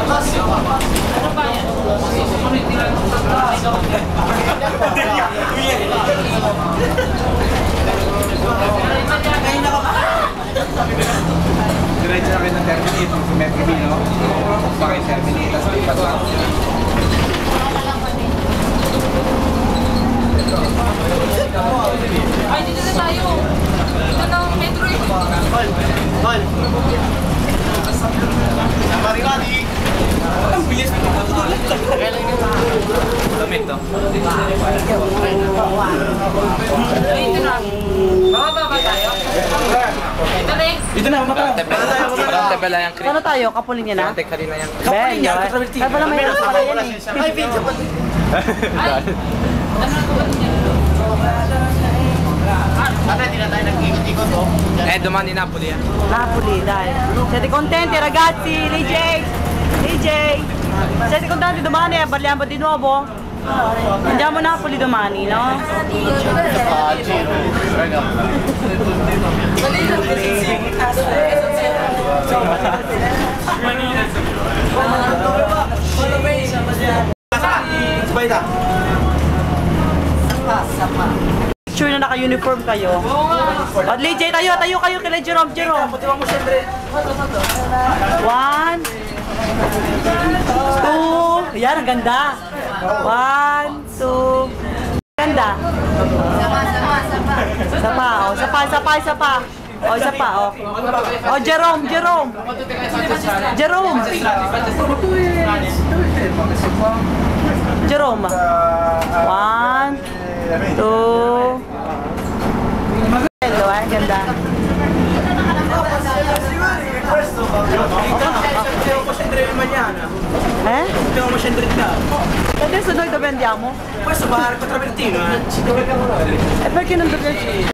Diretso na kayo ng terminate, sa Metro B, no? Bakit terminate, tapos lipat lang. Ay, dito na tayo. Dito na ang metro eh. Tol! Marikadi! Ang bilis mo ito doon. Lamit to. Ay, ito na. Bababa ba tayo? Ito na eh. Dito na, mata. Parang tebela yung Ano tayo? Kapulin niya na? Tek kanina yan. Ben, yun. Ay, pala may nasa pala yan eh. Ay, video pa. Ay, ano na ba niya? Ate, hindi na tayo nag-ikot-ikot, oh. Domani Napoli yan. Napoli, dai. Siete contenti ragazzi? DJ! DJ! Siete contenti domani? Parliamo di nuovo? Andiamo a Napoli domani, no? Sure na naka-uniform kayo. O, DJ, tayo kayo kila Jerome. One, two. Yan, ang ganda. One, two. Ganda. Isa pa. O, isa pa, o. O, Jerome. Jerome. One, two. Hello, ang ganda. Eh? Adesso noi dove andiamo? Questo bar 4 E perché non dobbiamo...